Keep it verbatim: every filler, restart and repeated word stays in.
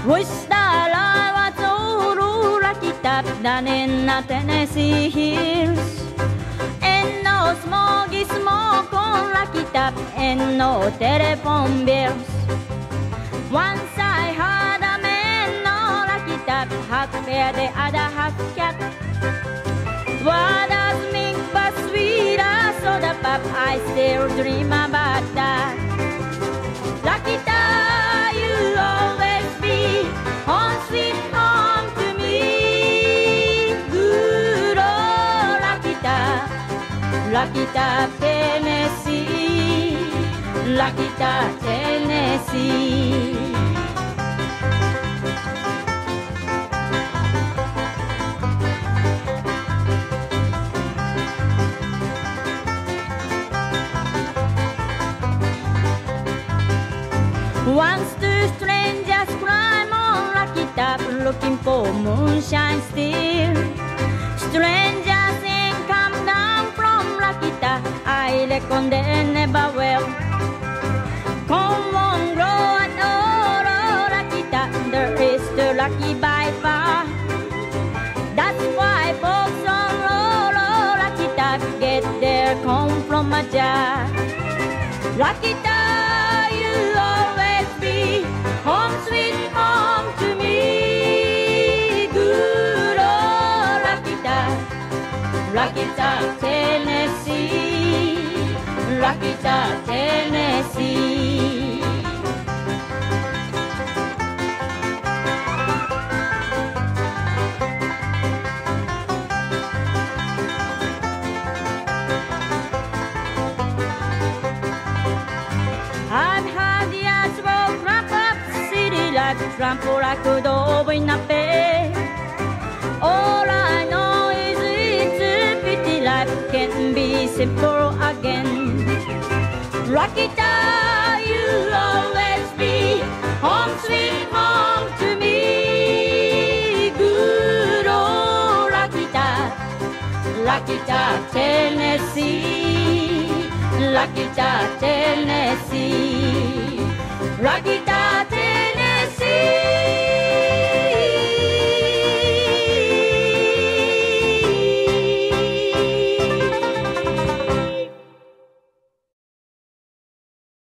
Wish that I was all locked up down in the Tennessee hills. And no smoggy smoke on locked up and no telephone bills. Once I had a man all locked up, half fair, the other half cat. What does make but sweeter soda pop? I still dream about that. Locked up, you'll always be home sweet home to me. Good old Lockett, Lockett, Tennessee, Lockett, Tennessee. Once two strangers climb on Lockett, looking for moonshine still. Strangers ain't come down from Lockett, I reckon they never will. Come on, grow and all oh, Lockett, there is the lucky by far. That's why folks on all oh, Lockett get their come from a jar. Lockett, you always be home sweet home to me. Good old Lockett, Lockett, Tennessee, Lockett, Tennessee. I've had the asphalt crap up city like trample like a dove in a bay. All I know is it's a pity life can be simple again. Lockett, you'll always be home sweet home to me. Good old Lockett, Lockett, Tennessee, Lockett, Tennessee, Lockett.